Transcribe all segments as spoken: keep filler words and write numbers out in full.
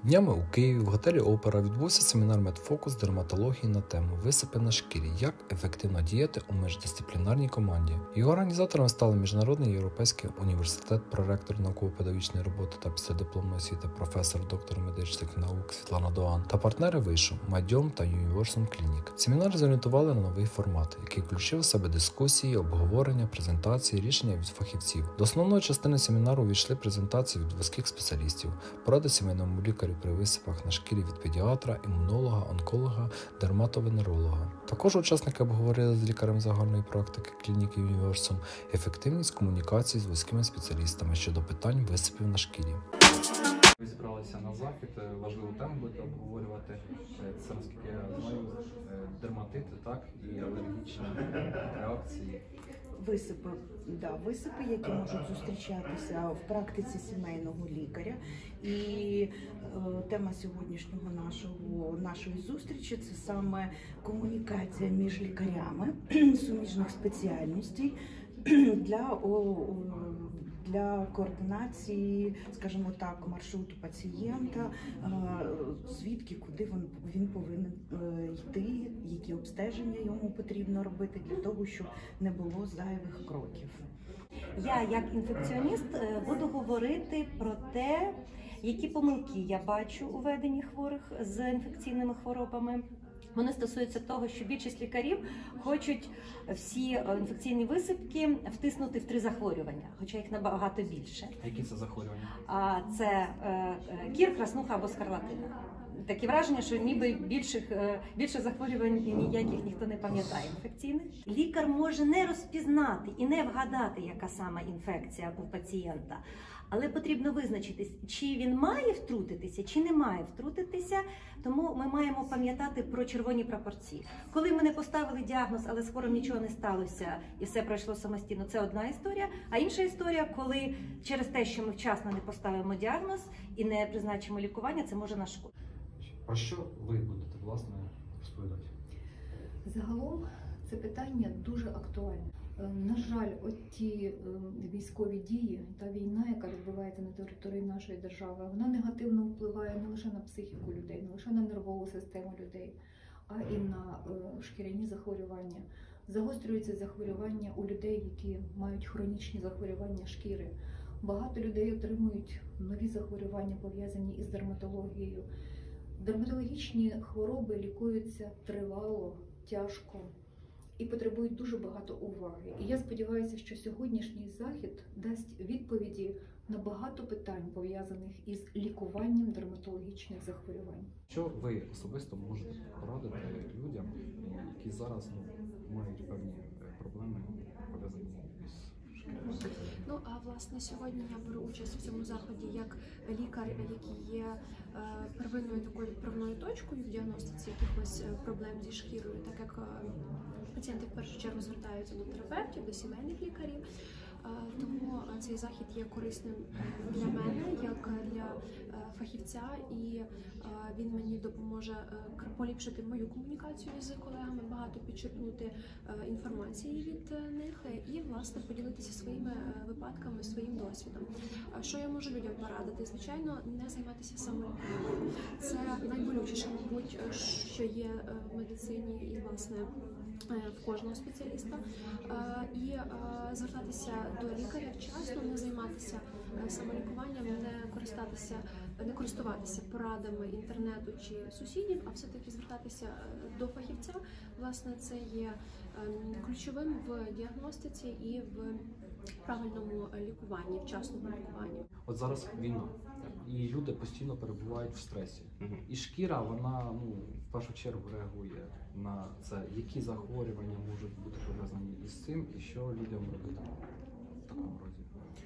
Днями у Києві в готелі «Опера» відбувся семінар «Медфокус дерматології» на тему «Висипи на шкірі. Як ефективно діяти у міждисциплінарній команді». Його організаторами стали Міжнародний європейський університет, проректор науково-педагогічної роботи та післядипломної освіти, професор, доктор медичних наук Світлана Доан та партнери вишу «Майдьом» та «Universum Clinic». Семінар зорієнтували на новий формат, який включив в себе дискусії, обговорення, презентації, рішення від фахівців. До основної частини семінару увійшли презентації від вузьких спеціалістів, поради сімейному лікарю при висипах на шкірі від педіатра, імунолога, онколога, дерматовенеролога. Також учасники обговорили з лікарем загальної практики клініки Universum ефективність комунікації з вузькими спеціалістами щодо питань висипів на шкірі. Ви зібралися на захід, важливу тему будете обговорювати. Це, наскільки я знаю, дерматити, так, і алергічні реакції. Висипи, да, висипи, які можуть зустрічатися в практиці сімейного лікаря. І е, тема сьогоднішнього нашого, нашої зустрічі – це саме комунікація між лікарями суміжних спеціальностей для, о, для координації, скажімо так, маршруту пацієнта, звідки, куди він, він повинен йти, які обстеження йому потрібно робити для того, щоб не було зайвих кроків. Я, як інфекціоніст, буду говорити про те, які помилки я бачу у веденні хворих з інфекційними хворобами. Вони стосуються того, що більшість лікарів хочуть всі інфекційні висипки втиснути в три захворювання, хоча їх набагато більше. Які це захворювання? А це кір, краснуха або скарлатина. Таке враження, що ніби більших, більше захворювань ніяких ніхто не пам'ятає інфекційних. Лікар може не розпізнати і не вгадати, яка саме інфекція у пацієнта. Але потрібно визначитись, чи він має втрутитися, чи не має втрутитися. Тому ми маємо пам'ятати про червоні прапорці. Коли ми не поставили діагноз, але з хворим нічого не сталося і все пройшло самостійно, це одна історія. А інша історія, коли через те, що ми вчасно не поставимо діагноз і не призначимо лікування, це може нашкодити. Про що ви будете, власне, розповідати? Загалом це питання дуже актуальне. На жаль, от ті військові дії та війна, яка відбувається на території нашої держави, вона негативно впливає не лише на психіку людей, не лише на нервову систему людей, а і на шкіряні захворювання. Загострюються захворювання у людей, які мають хронічні захворювання шкіри. Багато людей отримують нові захворювання, пов'язані із дерматологією. Дерматологічні хвороби лікуються тривало, тяжко і потребують дуже багато уваги. І я сподіваюся, що сьогоднішній захід дасть відповіді на багато питань, пов'язаних із лікуванням дерматологічних захворювань. Що ви особисто можете порадити людям, які зараз ну, мають певні проблеми, пов'язані із шкірою? Ну, а власне сьогодні я беру участь в цьому заході як лікар, який є е, первинною такою відправною точкою в діагностиці якихось проблем зі шкірою, так як е, пацієнти в першу чергу звертаються до терапевтів, до сімейних лікарів. Тому цей захід є корисним для мене, як для фахівця, і він мені допоможе поліпшити мою комунікацію з колегами, багато підчерпнути інформації від них і, власне, поділитися своїми випадками, своїм досвідом. Що я можу людям порадити? Звичайно, не займатися самолікуванням. Це найболючіше, мабуть, що є в медицині і, власне, в кожного спеціаліста, і звертатися до лікаря вчасно, не займатися самолікуванням, не користатися, не користуватися порадами інтернету чи сусідів, а все-таки звертатися до фахівця. Власне, це є ключовим в діагностиці і в правильному лікуванні, вчасному лікуванні. От зараз війна, і люди постійно перебувають в стресі. Угу. І шкіра, вона ну, в першу чергу реагує на це, які захворювання можуть бути пов'язані із цим, і що людям робити в такому разі.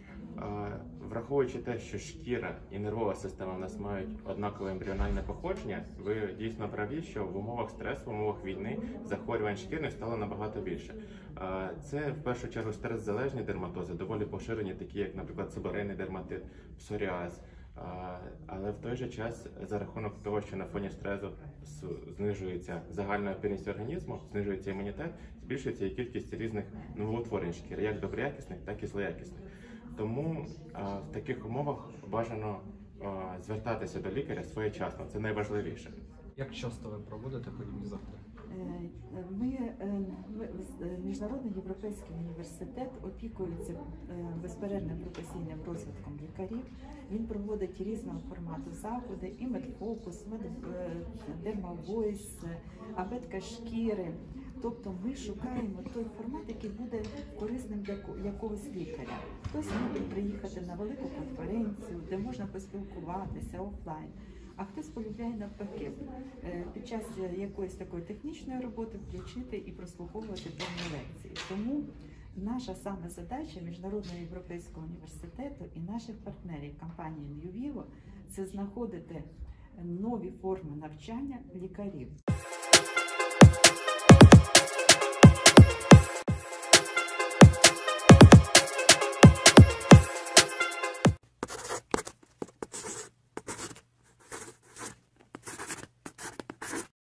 Враховуючи те, що шкіра і нервова система в нас мають однакове ембріональне походження, ви дійсно праві, що в умовах стресу, в умовах війни захворювань шкірних стало набагато більше. Це в першу чергу стрес-залежні дерматози, доволі поширені, такі як, наприклад, себорейний дерматит, псоріаз. Але в той же час за рахунок того, що на фоні стресу знижується загальна опірність організму, знижується імунітет, збільшується і кількість різних новоутворень шкіри, як доброякісних, так і злоякісних. Тому а, в таких умовах бажано е, звертатися до лікаря своєчасно. Це найважливіше. Як часто ви проводите подібні заходи? Е, Ми, е, ми- е, Міжнародний європейський університет опікується е, безперервним професійним розвитком лікарів. Він проводить різного формату заходи, і медфокус, дермавойс, абетка шкіри. Тобто ми шукаємо той формат, який буде корисним для ко- якогось лікаря. Хтось може приїхати на велику конференцію, де можна поспілкуватися офлайн. А хтось полюбляє навпаки е, під час якоїсь такої технічної роботи включити і прослуховувати певні лекції. Тому наша саме задача Міжнародного європейського університету і наших партнерів компанії New Vivo – це знаходити нові форми навчання лікарів.